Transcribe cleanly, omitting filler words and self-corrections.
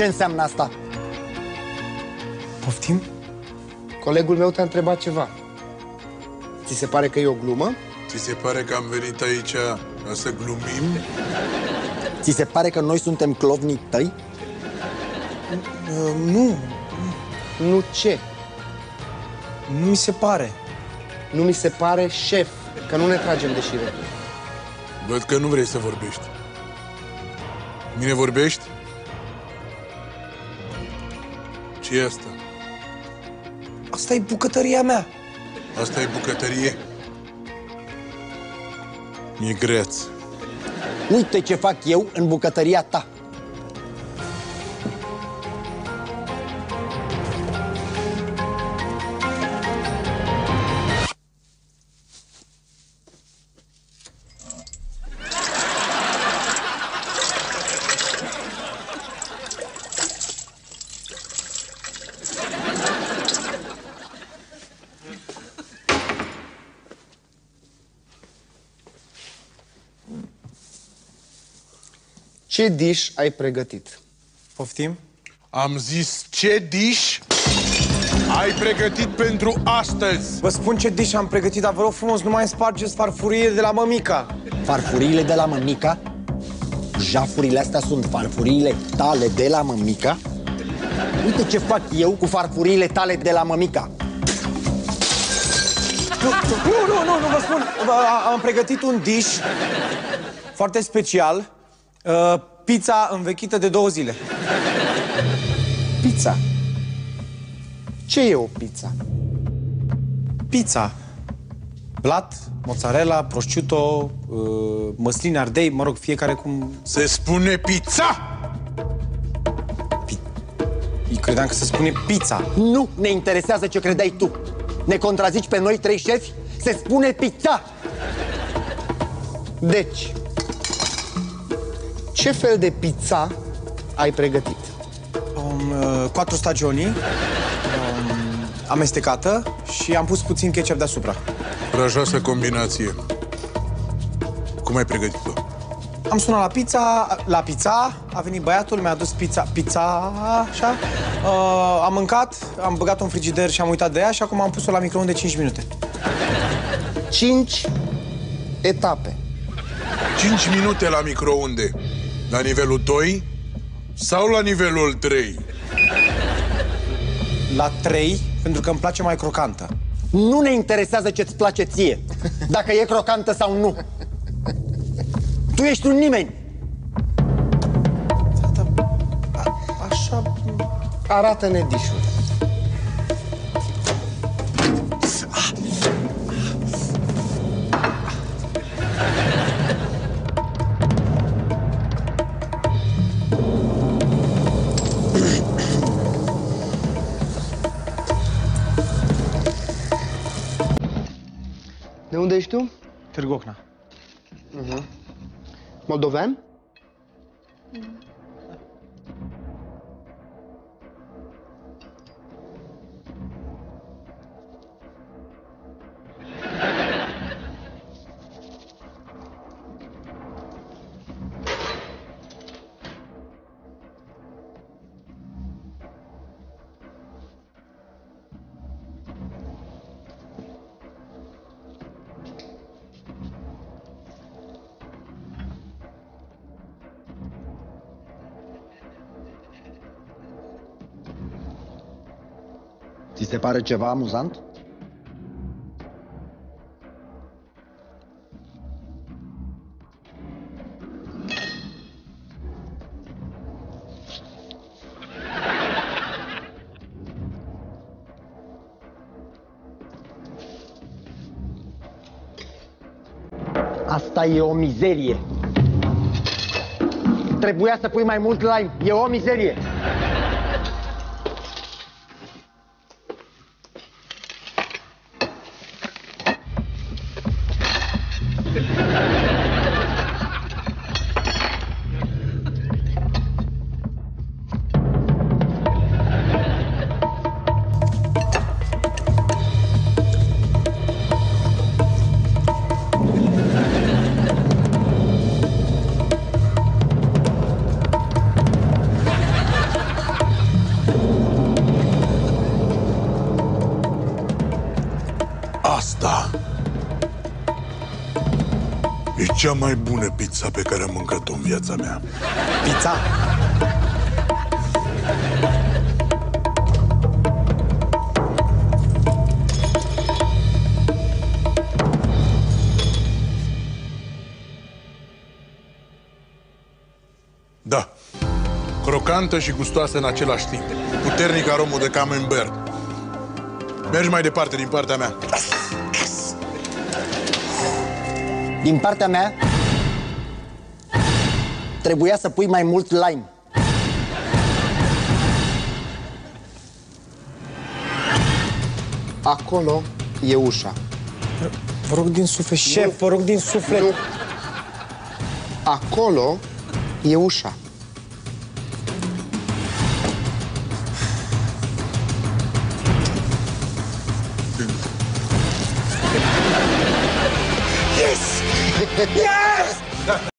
Ce înseamnă asta? Poftim? Colegul meu te-a întrebat ceva. Ți se pare că e o glumă? Ți se pare că am venit aici ca să glumim? Ți se pare că noi suntem clovnii tăi? Nu. Nu ce? Nu mi se pare. Nu mi se pare, șef, că nu ne tragem de șireturi. Văd că nu vrei să vorbești. Mine vorbești? Ce e asta? Asta e bucătăria mea. Asta e bucătărie? Mi-e greț. Uite ce fac eu în bucătăria ta. Ce dish ai pregătit? Poftim? Am zis ce dish ai pregătit pentru astăzi? Vă spun ce dish am pregătit, dar vă rog frumos, nu mai spargeți farfurie de la mămica. Farfuriile de la mămica? Jafurile astea sunt farfuriile tale de la mămica? Uite ce fac eu cu farfuriile tale de la mămica. Nu, vă spun. Am pregătit un dish foarte special. Pizza învechită de 2 zile. Pizza. Ce e o pizza? Pizza. Blat, mozzarella, prosciutto, măsline ardei, mă rog, fiecare cum... Se spune pizza! Eu credeam că se spune pizza. Nu ne interesează ce credeai tu. Ne contrazici pe noi 3 șefi? Se spune pizza! Deci, ce fel de pizza ai pregătit? 4 stagioni, amestecată și am pus puțin ketchup deasupra. Rajoasă combinație. Cum ai pregătit-o? Am sunat la pizza, a venit băiatul, mi-a adus pizza, așa. Am mâncat, am băgat-o în frigider și am uitat de ea și acum am pus-o la microunde 5 minute. 5 etape. 5 minute la microunde. La nivelul 2 sau la nivelul 3? La 3, pentru că îmi place mai crocantă. Nu ne interesează ce-ți place ție, dacă e crocantă sau nu. Tu ești un nimeni. Așa... Arată-ne dish-ul. De unde ești tu? Târgu Ocna. Moldovean? Ți se pare ceva amuzant? Asta e o mizerie. Trebuia să pui mai mult lime. E o mizerie. cea mai bună pizza pe care am mâncat-o în viața mea. Pizza? Da. Crocantă și gustoasă în același timp. Puternic aromă de camembert. Mergi mai departe din partea mea. Din partea mea, trebuia să pui mai mult lime. Acolo e ușa. Vă rog din suflet, șef, vă rog din suflet. Nu. Acolo e ușa. Yes! Yes!